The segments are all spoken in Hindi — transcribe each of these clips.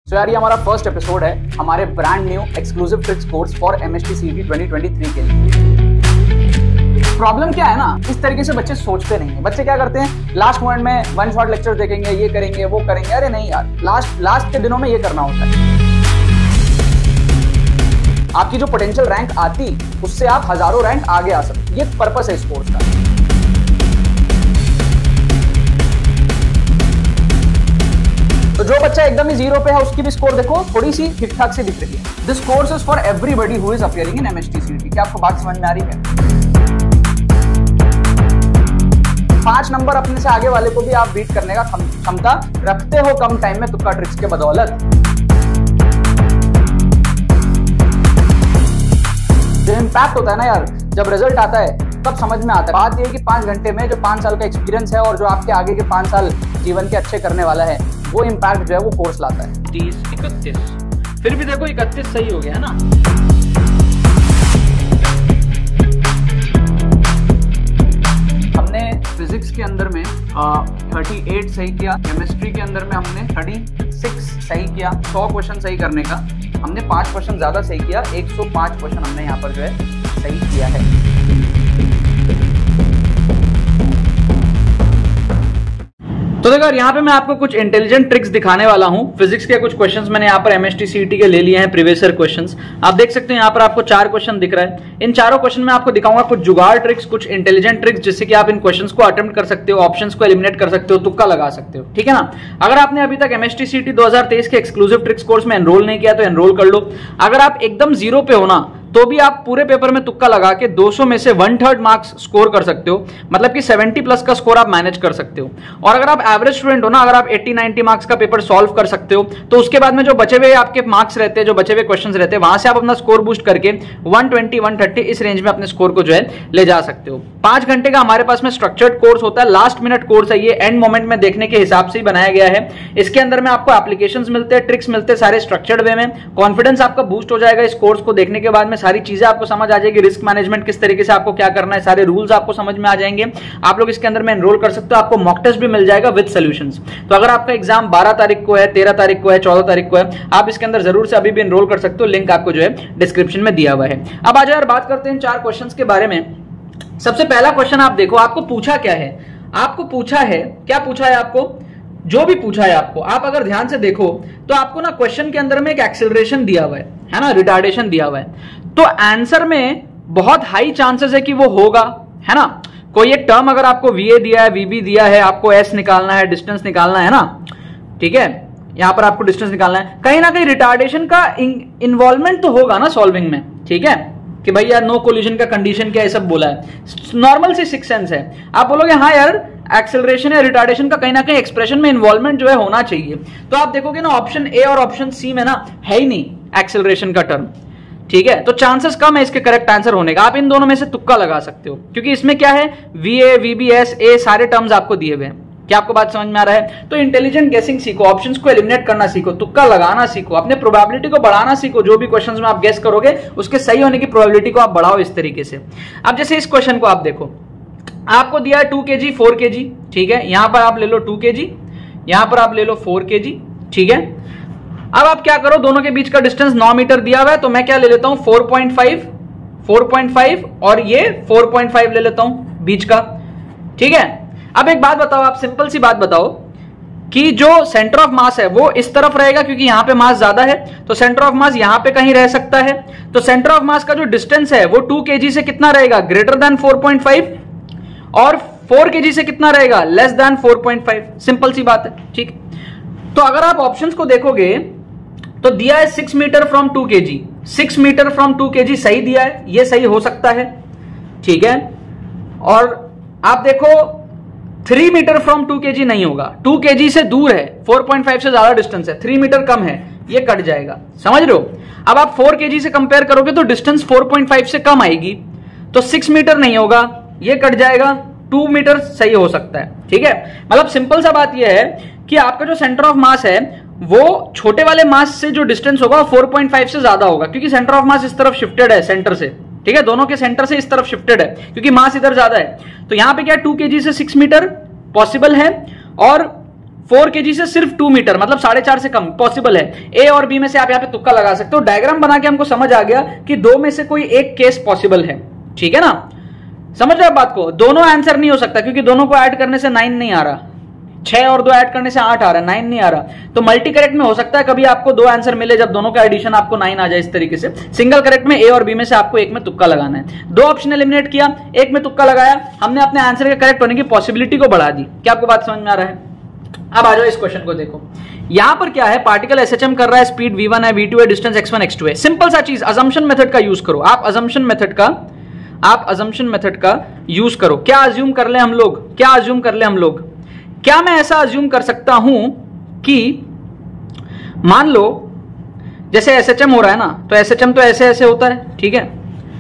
सो यार ये हमारा फर्स्ट एपिसोड है हमारे brand new exclusive tricks course for MST CET 2023 के लिए। प्रॉब्लम क्या है ना, इस तरीके से बच्चे सोचते नहीं है। बच्चे क्या करते हैं, लास्ट मोमेंट में वन शॉट लेक्चर देखेंगे, ये करेंगे वो करेंगे। अरे नहीं यार, लास्ट के दिनों में ये करना होता है। आपकी जो पोटेंशियल रैंक आती उससे आप हजारों रैंक आगे आ सकते। ये पर्पस है इस कोर्स का। तो जो बच्चा एकदम ही जीरो पे है उसकी भी स्कोर देखो थोड़ी सी ठीक ठाक से दिख रही है। This course is for everybody who is appearing in MST CET। क्या आपको बात समझ में आ रही है? 5 नंबर अपने से आगे वाले को भी आप बीट करने का क्षमता रखते हो कम टाइम में तुक्का ट्रिक्स के बदौलत। जो इम्पैक्ट होता है ना यार, जब रिजल्ट आता है तब समझ में आता है। बात ये है कि 5 घंटे में जो 5 साल का एक्सपीरियंस है और जो आपके आगे के 5 साल जीवन के अच्छे करने वाला है, वो इम्पैक्ट जो है वो कोर्स लाता है। 30, 31, फिर भी देखो 31 सही हो गया है ना। हमने फिजिक्स के अंदर में 38 सही किया, केमिस्ट्री के अंदर में हमने 36 सही किया। 100 क्वेश्चन सही करने का हमने 5 क्वेश्चन ज्यादा सही किया, 105 क्वेश्चन हमने यहाँ पर जो है सही किया है। तो देखो यहाँ पे मैं आपको कुछ इंटेलिजेंट ट्रिक्स दिखाने वाला हूँ। फिजिक्स के कुछ क्वेश्चंस मैंने यहाँ पर MST CET के ले लिए हैं, प्रीवियस ईयर क्वेश्चंस। आप देख सकते हैं यहाँ पर आपको 4 क्वेश्चन दिख रहा है। इन चारों क्वेश्चन में आपको दिखाऊंगा कुछ जुगाड़ ट्रिक्स, कुछ इंटेलिजेंट ट्रिक्स, जिससे कि आप इन क्वेश्चंस को अटेम्प्ट कर सकते हो, ऑप्शंस को एलिमिनेट कर सकते हो, तुक्का लगा सकते हो। ठीक है ना। अगर आपने अभी तक MST CET 2023 के एक्सक्लूसिव ट्रिक्स कोर्स में एनरोल नहीं किया तो एनरोल कर लो। अगर आप एकदम जीरो पे हो ना, तो भी आप पूरे पेपर में तुक्का लगा के 200 में से 1/3 मार्क्स स्कोर कर सकते हो, मतलब कि 70 प्लस का स्कोर आप मैनेज कर सकते हो। और अगर आप एवरेज स्टूडेंट हो ना, अगर आप 80-90 मार्क्स का पेपर सॉल्व कर सकते हो, तो उसके बाद में जो बचे हुए आपके मार्क्स रहते हैं, जो बचे हुए क्वेश्चंस रहते हैं, वहां से आप अपना स्कोर बूस्ट करके 120-130 इस रेंज में अपने स्कोर को जो है ले जा सकते हो। 5 घंटे का हमारे पास में स्ट्रक्चर्ड कोर्स होता है, लास्ट मिनट कोर्स है ये, एंड मोमेंट में देखने के हिसाब से ही बनाया गया है। इसके अंदर में आपको एप्लीकेशंस मिलते हैं, ट्रिक्स मिलते हैं, सारे स्ट्रक्चर्ड वे में। कॉन्फिडेंस आपका बूस्ट हो जाएगा इस कोर्स को देखने के बाद में। सारी चीजें आपको समझ आ जाएगी, रिस्क मैनेजमेंट किस तरीके से आपको क्या करना है, सारे रूल्स आपको समझ में आ जाएंगे। आप लोग इसके अंदर में एनरोल कर सकते हो। आपको मॉक टेस्ट भी मिल जाएगा विद सॉल्यूशंस। तो अगर आपका एग्जाम 12 तारीख को है, 13 तारीख को है, 14 तारीख को है, आप इसके अंदर जरूर से अभी भी एनरोल कर सकते हो। लिंक आपको जो है डिस्क्रिप्शन में दिया हुआ है। अब आ जाओ यार, बात करते हैं 4 क्वेश्चंस के बारे में। सबसे पहला क्वेश्चन आप देखो, आपको पूछा क्या है? आपको पूछा है, क्या पूछा है आपको? जो भी पूछा है आपको, आप अगर ध्यान से देखो तो आपको ना क्वेश्चन के अंदर में एक एक्सेलरेशन दिया हुआ है ना, रिटार्डेशन दिया हुआ है। तो आंसर में बहुत हाई चांसेस है कि वो होगा, है ना। कोई एक टर्म अगर आपको VA दिया है, VB दिया है, आपको S निकालना है, डिस्टेंस निकालना है ना, ठीक है, यहां पर आपको डिस्टेंस निकालना है, कहीं ना कहीं रिटार्डेशन का इन्वॉल्वमेंट तो होगा ना सॉल्विंग में। ठीक है, कि भाई यार नो कोलिजन का कंडीशन क्या है, सब बोला है, नॉर्मल सी सिक्स सेंस है। आप बोलोगे हाँ यार एक्सेलरेशन या रिटार्डेशन का कहीं ना कहीं एक्सप्रेशन में इन्वॉल्वमेंट जो है होना चाहिए। तो आप देखोगे ना ऑप्शन A और ऑप्शन C में ना है ही नहीं एक्सेलरेशन का टर्म। ठीक है, तो चांसेस कम है इसके करेक्ट आंसर होने का। आप इन दोनों में से तुक्का लगा सकते हो, क्योंकि इसमें क्या है, VA, VB, S, A सारे टर्म्स आपको दिए हुए हैं। क्या आपको बात समझ में आ रहा है? तो इंटेलिजेंट गेसिंग सीखो, ऑप्शंस को एलिमिनेट करना सीखो, तुक्का लगाना सीखो, अपने प्रोबेबिलिटी को बढ़ाना सीखो। जो भी क्वेश्चंस में आप गेस करोगे उसके सही होने की प्रोबेबिलिटी को आप बढ़ाओ इस तरीके से। अब जैसे इस क्वेश्चन को आप देखो, आपको दिया है 2 kg 4 kg। ठीक है, यहां पर आप ले लो 2 kg, यहां पर आप ले लो 4 kg। ठीक है, अब आप क्या करो, दोनों के बीच का डिस्टेंस 9 मीटर दिया हुआ है, तो मैं क्या ले लेता हूं 4.5 और ये 4.5 ले लेता हूं बीच का। ठीक है, अब एक बात बताओ, आप सिंपल सी बात बताओ कि जो सेंटर ऑफ मास है वो इस तरफ रहेगा, क्योंकि यहां पे मास ज्यादा है, तो सेंटर ऑफ मास यहां पे कहीं रह सकता है। तो सेंटर ऑफ मास का जो डिस्टेंस है वो 2 kg से कितना रहेगा, ग्रेटर देन 4.5, और 4 kg से कितना रहेगा, लेस देन 4.5। सिंपल सी बात है। ठीक, तो अगर आप ऑप्शंस को देखोगे तो दिया है 6 metre from 2 kg, 6 metre from 2 kg सही दिया है, ये सही हो सकता है। ठीक है, और आप देखो 3 मीटर फ्रॉम 2 kg नहीं होगा, 2 kg से दूर है, 4.5 से ज्यादा डिस्टेंस है, 3 मीटर कम है, ये कट जाएगा। समझ रहे हो? अब आप 4 kg से कंपेयर करोगे तो डिस्टेंस 4.5 से कम आएगी, तो 6 मीटर नहीं होगा, ये कट जाएगा, 2 मीटर सही हो सकता है। ठीक है, मतलब सिंपल सा बात यह है कि आपका जो सेंटर ऑफ मास है वो छोटे वाले मास से जो डिस्टेंस होगा 4.5 से ज्यादा होगा, क्योंकि सेंटर ऑफ मास इस तरफ शिफ्टेड है सेंटर से। ठीक है, दोनों के सेंटर से इस तरफ शिफ्टेड है, क्योंकि मास इधर ज्यादा है। तो यहां पे क्या 2 kg से 6 मीटर पॉसिबल है, और 4 kg से सिर्फ 2 मीटर मतलब 4.5 से कम पॉसिबल है। ए और बी में से आप यहाँ पे तुक्का लगा सकते हो। डायग्राम बना के हमको समझ आ गया कि 2 में से कोई एक केस पॉसिबल है, ठीक है ना, समझ रहे हो बात को। दोनों आंसर नहीं हो सकता क्योंकि दोनों को ऐड करने से 9 नहीं आ रहा, 6 और 2 ऐड करने से 8 आ रहा है, 9 नहीं आ रहा। तो मल्टी करेक्ट में हो सकता है कभी आपको 2 आंसर मिले जब दोनों का एडिशन आपको 9 आ जाए इस तरीके से। सिंगल करेक्ट में ए और बी में से आपको एक में तुक्का लगाना है। 2 ऑप्शन एलिमिनेट किया, एक में तुक्का लगाया, हमने अपने आंसर के करेक्ट होने की पॉसिबिलिटी को बढ़ा दी। क्या आपको बात समझ में आ रहा है? अब आ जाओ इस क्वेश्चन को देखो। यहां पर क्या है, पार्टिकल एसएचएम कर रहा है, स्पीड v1 है, v2 है, डिस्टेंस x1 x2 है। सिंपल सा चीज, अजम्पशन मेथड का यूज करो। आप अजम्पशन मेथड का यूज करो। क्या अज्यूम कर ले हम लोग, क्या मैं ऐसा अज्यूम कर सकता हूं कि मान लो जैसे एसएचएम हो रहा है ना, तो एसएचएम तो ऐसे ऐसे होता है, ठीक है।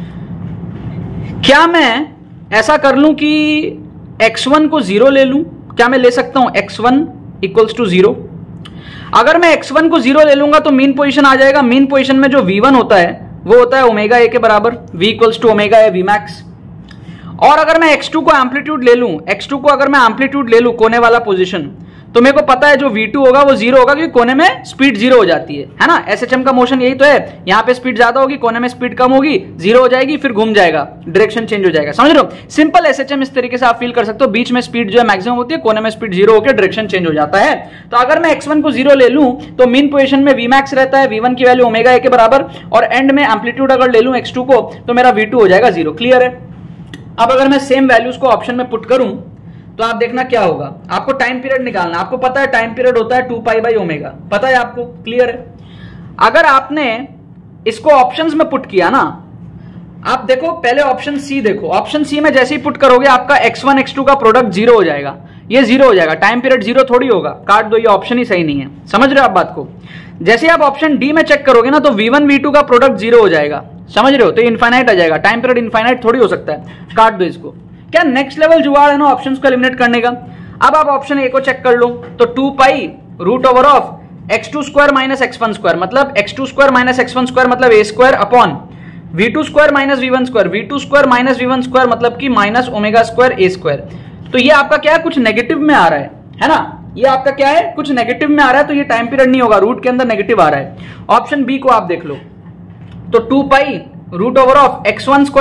क्या मैं ऐसा कर लूं कि x1 को 0 ले लूं? क्या मैं ले सकता हूं x1 इक्वल्स टू 0? अगर मैं x1 को 0 ले लूंगा तो मीन पोजीशन आ जाएगा। मीन पोजीशन में जो v1 होता है वो होता है ओमेगा ए के बराबर, v equals to omega A V max. और अगर मैं x2 को एम्पलीट्यूड ले लूं, कोने वाला पोजीशन, तो मेरे को पता है जो v2 होगा वो 0 होगा क्योंकि कोने में स्पीड 0 हो जाती है ना। एसएचएम का मोशन यही तो है, यहां पे स्पीड ज्यादा होगी, कोने में स्पीड कम होगी, 0 हो जाएगी, फिर घूम जाएगा, डायरेक्शन चेंज हो जाएगा। समझ रहे हो? सिंपल एसएचएम इस तरीके से आप फील कर सकते हो। बीच में स्पीड जो है मैक्सिमम होती है, कोने में स्पीड 0 होकर डायरेक्शन चेंज हो जाता है। तो अगर मैं x1 को 0 ले लूं तो मीन पोजीशन में vmax रहता है, v1 की वैल्यू ओमेगा ए के बराबर, और एंड में एम्पलीट्यूड अगर ले लूं x2 को तो मेरा v2 हो जाएगा 0। क्लियर है? अब अगर मैं सेम वैल्यूज को ऑप्शन में पुट करूं तो आप देखना क्या होगा। आपको टाइम पीरियड निकालना, आपको पता है टाइम पीरियड होता है 2π/ω, पता है आपको, क्लियर है। अगर आपने इसको ऑप्शंस में पुट किया ना, आप देखो पहले ऑप्शन सी देखो, ऑप्शन सी में जैसे ही पुट करोगे आपका x1 x2 का प्रोडक्ट 0 हो जाएगा, ये 0 हो जाएगा, टाइम पीरियड 0 थोड़ी होगा, काट दो, ये ऑप्शन ही सही नहीं है। समझ रहे हो आप बात को? जैसे आप ऑप्शन डी में चेक करोगे ना तो v1 v2 का प्रोडक्ट 0 हो जाएगा, समझ रहे हो, तो इनफाइनाइट आ जाएगा, टाइम पीरियड इनफाइनाइट थोड़ी हो सकता है, काट दो इसको। क्या नेक्स्ट लेवल जुगाड़ है ना ऑप्शंस को एलिमिनेट करने का। अब आप ऑप्शन ए को चेक कर लो तो 2π√/(x2² - x1²), मतलब x2² - x1² मतलब a² अपॉन v2² - v1², मतलब कि -ω²a²। तो ये आपका क्या है, कुछ नेगेटिव में आ रहा है ना, ये आपका क्या है, कुछ नेगेटिव में आ रहा है, तो ये टाइम पीरियड नहीं होगा, रूट के अंदर नेगेटिव आ रहा है। ऑप्शन बी को आप देख लो तो 2π√(x1² -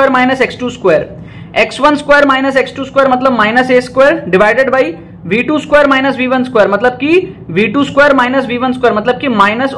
x2², मतलब -a² divided by v2² - v1², मतलब कि v2² - v1², मतलब कि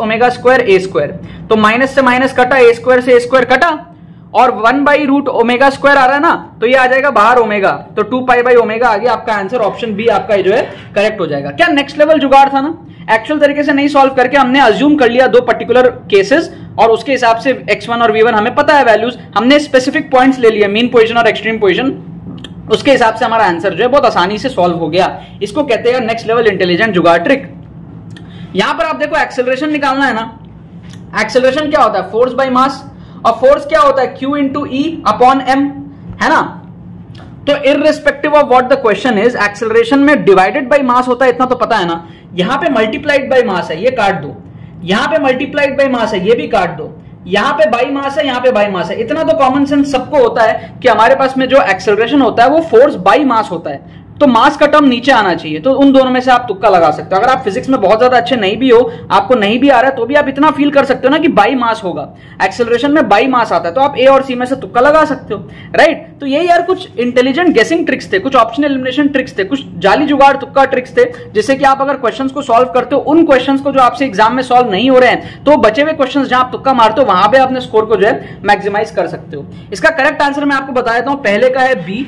-ω²a²। तो माइनस से माइनस कटा, a² से a² कटा, और 1/√ω² आ रहा है ना, तो ये आ जाएगा बाहर ओमेगा, तो 2π/ω आ गया। आपका आंसर ऑप्शन बी आपका जो है करेक्ट हो जाएगा। क्या नेक्स्ट लेवल जुगाड़ था ना, एक्चुअल तरीके से नहीं सॉल्व करके हमने अज्यूम कर लिया 2 पर्टिकुलर केसेस, और उसके हिसाब से x1 और v1 हमें पता है वैल्यूज, हमने स्पेसिफिक पॉइंट्स ले लिए, मीन पोजीशन और एक्सट्रीम पोजीशन, उसके हिसाब से हमारा आंसर जो है बहुत आसानी से सॉल्व हो गया। इसको कहते हैं नेक्स्ट लेवल इंटेलिजेंट जुगाड़ ट्रिक। यहां पर आप देखो एक्सेलरेशन निकालना है ना, एक्सेलरेशन क्या होता है, फोर्स बाय मास, और फोर्स क्या होता है, Q × E/m, है ना। तो irrespective of what the question is, acceleration में डिवाइडेड बाय मास होता है, इतना तो पता है ना। यहां पे मल्टीप्लाइड बाय मास है, ये काट दो, यहां पे मल्टीप्लाइड बाय मास है, ये भी काट दो, यहां पे बाई मास है, यहां पे बाई मास है। इतना तो कॉमन सेंस सबको होता है कि हमारे पास में जो एक्सेलरेशन होता है वो फोर्स बाई मास होता है, तो मास का टर्म नीचे आना चाहिए, तो उन दोनों में से आप तुक्का लगा सकते हो। अगर आप फिजिक्स में बहुत ज्यादा अच्छे नहीं भी हो, आपको नहीं भी आ रहा है, तो भी आप इतना फील कर सकते हो ना कि बाई मास होगा, एक्सेलरेशन में बाई मास आता है, तो आप ए और सी में से तुक्का लगा सकते हो, राइट। तो ये यार कुछ इंटेलिजेंट गेसिंग ट्रिक्स थे, कुछ ऑप्शनल एलिमिनेशन ट्रिक्स थे, कुछ जाली जुगाड़ तुक्का ट्रिक्स थे, जिससे कि आप अगर क्वेश्चंस को सॉल्व करते हो, उन क्वेश्चंस को जो आपसे एग्जाम में सॉल्व नहीं हो रहे हैं, तो बचे हुए क्वेश्चंस जहां आप तुक्का मारते हो वहां पे अपने स्कोर को जो है मैक्सिमाइज कर सकते हो। इसका करेक्ट आंसर मैं आपको बता देता हूं, पहले का है बी,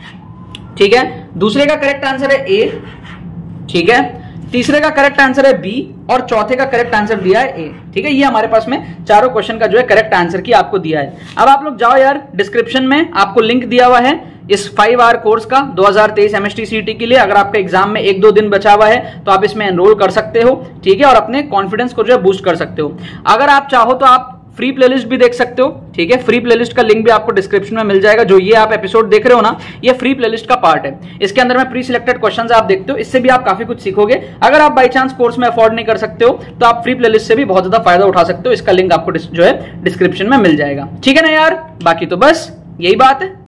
ठीक है, दूसरे का करेक्ट आंसर है ए, ठीक है, तीसरे का करेक्ट आंसर है बी, और चौथे का करेक्ट आंसर दिया है ए, ठीक है। ये हमारे पास में चारों क्वेश्चन का जो है करेक्ट आंसर की आपको दिया है। अब आप लोग जाओ यार, डिस्क्रिप्शन में आपको लिंक दिया हुआ है इस 5 आवर कोर्स का 2023 MST CET के लिए। अगर आपका एग्जाम में 1-2 दिन बचा हुआ है तो आप इसमें एनरोल कर सकते हो, ठीक है, और अपने कॉन्फिडेंस को जो है बूस्ट कर सकते हो। अगर आप चाहो तो आप फ्री प्लेलिस्ट भी देख सकते हो, ठीक है, फ्री प्लेलिस्ट का लिंक भी आपको डिस्क्रिप्शन में मिल जाएगा। जो ये आप एपिसोड देख रहे हो ना, ये फ्री प्लेलिस्ट का पार्ट है, इसके अंदर में प्री सिलेक्टेड क्वेश्चंस आप देखते हो, इससे भी आप काफी कुछ सीखोगे। अगर आप बाई चांस कोर्स में अफोर्ड नहीं कर सकते हो तो आप फ्री प्लेलिस्ट से भी बहुत ज्यादा फायदा उठा सकते हो, इसका लिंक आपको जो है डिस्क्रिप्शन में मिल जाएगा, ठीक है ना यार। बाकी तो बस यही बात है।